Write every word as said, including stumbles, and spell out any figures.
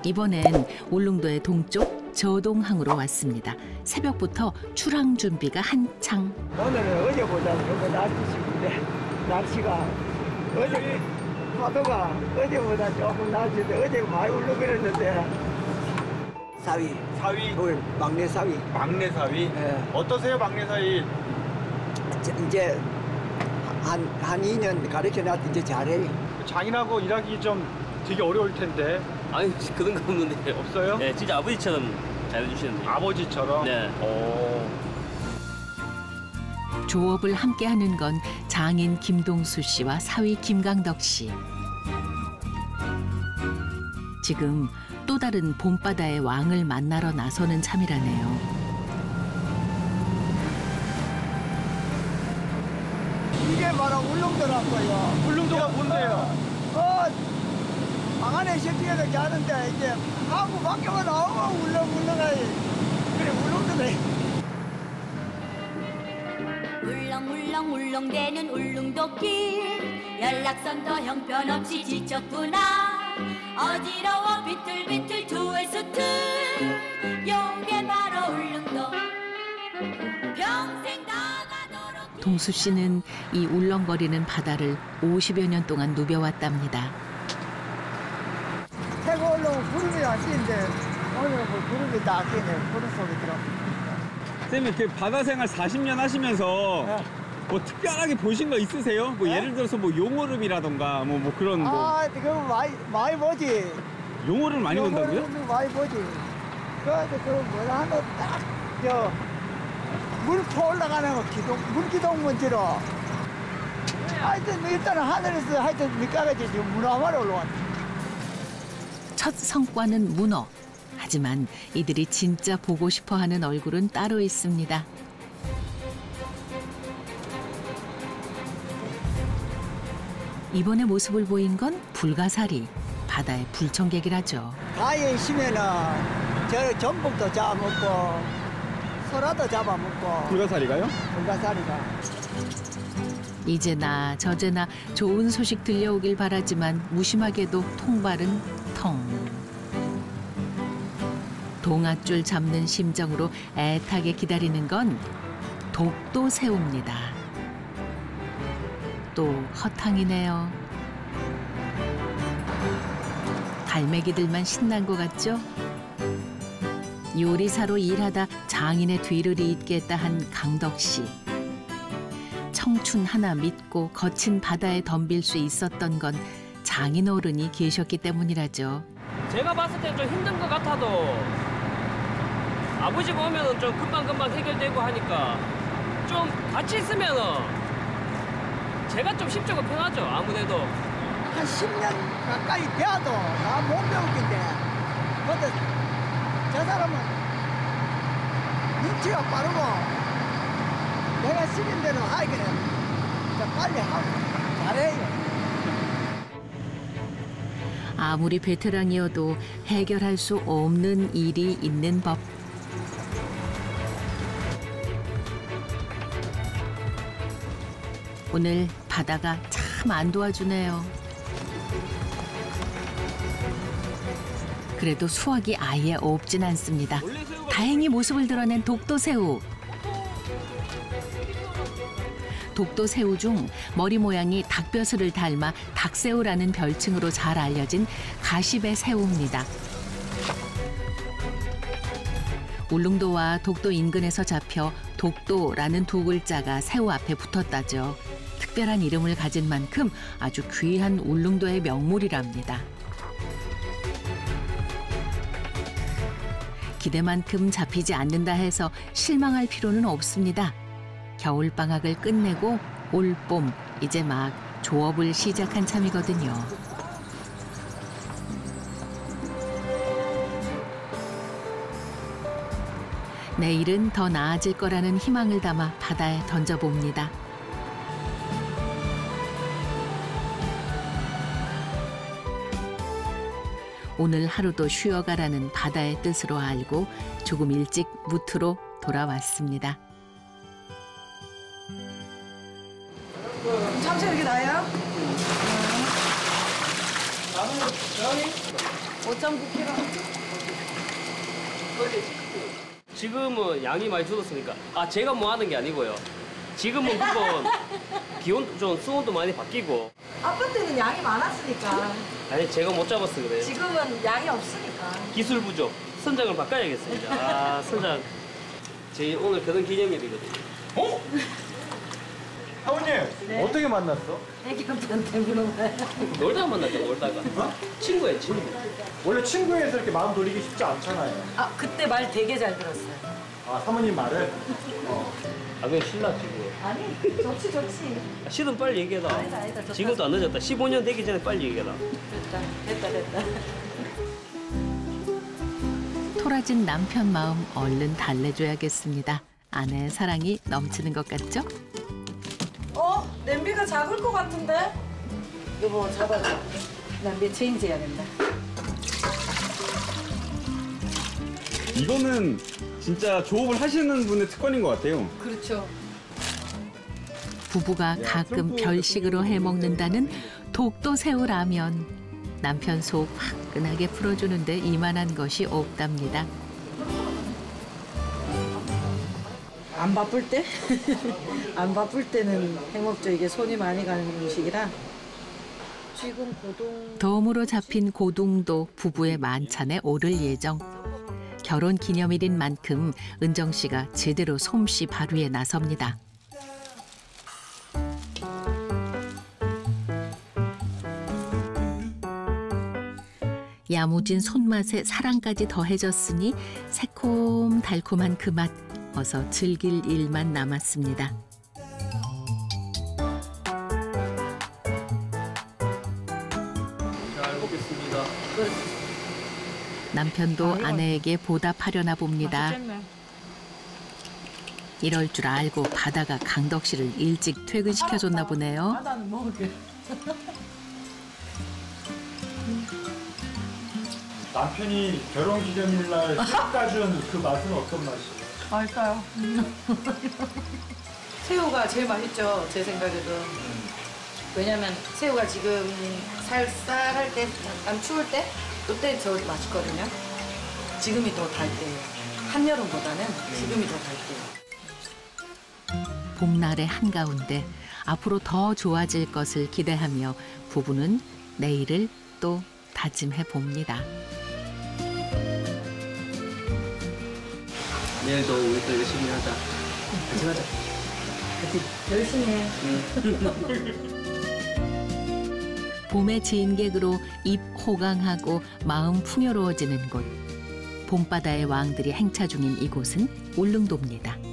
이번엔 울릉도의 동쪽 저동항으로 왔습니다. 새벽부터 출항 준비가 한창. 오늘은 어제보다 조금 낮으시는데 날씨가 어제 파도가 어제보다 조금 낮은데 어제 많이 울렁거렸는데 사위 사위? 올 막내 사위 막내 사위? 네. 어떠세요, 막내 사위? 이제 한, 한 이 년 가르쳐놨더니 이제 잘해요. 장인하고 일하기 좀 되게 어려울 텐데. 아니 그런 거 없는데. 없어요? 네, 진짜 아버지처럼 잘해주시는데. 아버지처럼? 네. 오. 조업을 함께하는 건 장인 김동수 씨와 사위 김강덕 씨. 지금 또 다른 봄바다의 왕을 만나러 나서는 참이라네요. 이게 바로 울릉도라고요. 울릉도가 뭔데요? 어, 방 안에 셔츠에서 자는데 이제 하고 밖에만 나오면 울렁울렁하지. 그래 울릉도네. 울렁울렁 울렁대는 울릉도길 연락선도 형편없이 지쳤구나 어지러워 비틀비틀 투웨스트 요게 바로 울릉도 평생 나가도록. 동수 씨는 이 울렁거리는 바다를 오십여 년 동안 누벼왔답니다. 해가 올라오면 구름이 안 끼는데 오늘은 뭐 구름이 다 끼네. 구름 속에 들어. 쌤이 그 바다 생활 사십 년 하시면서 네. 뭐 특별하게 보신 거 있으세요? 뭐 네? 예를 들어서 뭐 용오름이라던가 뭐, 뭐 그런 뭐 아, 그거 많이, 많이 보지. 용오름 많이 본다고요? 그거 많이 보지. 그, 그, 뭐라 하노, 딱, 저, 물포 올라가는 거, 기동, 물기동 문지로. 하여튼, 일단은 하늘에서 하여튼 밑가까지 지금 문어마로 올라왔네. 첫 성과는 문어. 하지만 이들이 진짜 보고 싶어하는 얼굴은 따로 있습니다. 이번에 모습을 보인 건 불가사리, 바다의 불청객이라죠. 가에 있으면은 저 전복도 잡아먹고 소라도 잡아먹고 불가사리가요? 불가사리가. 이제나 저제나 좋은 소식 들려오길 바라지만 무심하게도 통발은 텅. 동아줄 잡는 심정으로 애타게 기다리는 건 독도새우입니다. 또 허탕이네요. 갈매기들만 신난 것 같죠? 요리사로 일하다 장인의 뒤를 잇겠다 한 강덕 씨. 청춘 하나 믿고 거친 바다에 덤빌 수 있었던 건 장인 어른이 계셨기 때문이라죠. 제가 봤을 때 좀 힘든 것 같아도 아버지가 오면은 좀 금방금방 해결되고 하니까 좀 같이 있으면은 제가 좀 심적으로 편하죠, 아무래도. 한 십 년 가까이 돼도 나 못 배울 텐데. 근데 저 사람은 눈치가 빠르고 내가 시킨 대로 하기는 빨리 하고 잘해요. 아무리 베테랑이어도 해결할 수 없는 일이 있는 법. 오늘 바다가 참 안 도와주네요. 그래도 수확이 아예 없진 않습니다. 다행히 모습을 드러낸 독도새우. 독도새우 중 머리 모양이 닭벼슬을 닮아 닭새우라는 별칭으로 잘 알려진 가시배 새우입니다. 울릉도와 독도 인근에서 잡혀 독도라는 두 글자가 새우 앞에 붙었다죠. 특별한 이름을 가진 만큼 아주 귀한 울릉도의 명물이랍니다. 기대만큼 잡히지 않는다 해서 실망할 필요는 없습니다. 겨울방학을 끝내고 올봄 이제 막 조업을 시작한 참이거든요. 내일은 더 나아질 거라는 희망을 담아 바다에 던져봅니다. 오늘 하루도 쉬어가라는 바다의 뜻으로 알고 조금 일찍 무트로 돌아왔습니다. 참새 여기 나요? 오 점 구 킬로그램. 지금은 양이 많이 줄었으니까 아 제가 뭐 하는 게 아니고요. 지금은 그건 기온 좀 수온도 많이 바뀌고 아빠 때는 양이 많았으니까. 아니 제가 못 잡아서 그래요. 지금은 양이 없으니까. 기술 부족. 선장을 바꿔야겠습니다. 아 선장 제 오늘 결혼 기념일이거든요. 어? 사모님 네. 어떻게 만났어? 애기한테 물어봐요. 놀다가 만났죠 놀다가. 어? 친구예요 친구. 원래 친구에서 이렇게 마음 돌리기 쉽지 않잖아요. 아, 그때 말 되게 잘 들었어요. 아 사모님 말을? 아 그냥 신나 지금. 아니, 좋지, 좋지. 아, 시든 빨리 얘기해라. 아니다, 아니다. 좋다. 지금도 안 늦었다. 십오 년 되기 전에 빨리 얘기해라. 됐다, 됐다, 됐다. 토라진 남편 마음 얼른 달래줘야겠습니다. 아내의 사랑이 넘치는 것 같죠? 어? 냄비가 작을 것 같은데? 여보, 잡아줘. 냄비 체인지 해야 된다. 이거는 진짜 조업을 하시는 분의 특권인 것 같아요. 그렇죠. 부부가 가끔 별식으로 해먹는다는 독도새우 라면. 남편 속 화끈하게 풀어주는데 이만한 것이 없답니다. 안 바쁠 때? 안 바쁠 때는 해먹죠. 이게 손이 많이 가는 음식이라. 지금 고동... 덤으로 잡힌 고둥도 부부의 만찬에 오를 예정. 결혼 기념일인 만큼 은정 씨가 제대로 솜씨 발휘에 나섭니다. 야무진 손맛에 사랑까지 더해졌으니 새콤달콤한 그 맛 어서 즐길 일만 남았습니다. 잘 먹겠습니다. 남편도 아내에게 보답하려나 봅니다. 이럴 줄 알고 바다가 강덕 씨를 일찍 퇴근시켜줬나 보네요. 바다는 먹을게. 남편이 결혼 기념일날 깎아준 그 맛은 어떤 맛이에요? 맛있어요. 새우가 제일 맛있죠, 제 생각에도. 왜냐면 새우가 지금 쌀쌀할 때, 약간 추울 때, 그때 저 맛있거든요. 지금이 더 달 때예요. 한여름보다는 지금이 더 달 때예요. 봄날의 한가운데 앞으로 더 좋아질 것을 기대하며 부부는 내일을 또 다짐해 봅니다. 내일도 우리 또 열심히 하자. 같이 가자. 열심히 해. 봄의 진객으로 입 호강하고 마음 풍요로워지는 곳. 봄바다의 왕들이 행차 중인 이곳은 울릉도입니다.